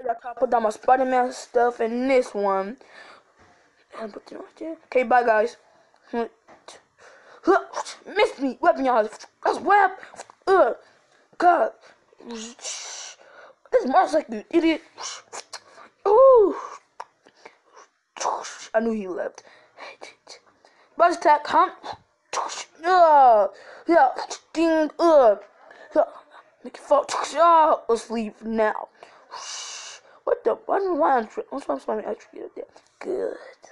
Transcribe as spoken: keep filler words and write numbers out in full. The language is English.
I gotta put down my Spider-Man stuff in this one. And put it right there. Okay, bye guys. Missed me, weaponized. That's web. Ugh. God. This motorcycle, you idiot. Ooh. I knew he left. Buzz attack, huh? Uh, yeah. Ding. Uh. Make it fall. Oh, asleep now. What the? Why am I on? What's my actually there? Good.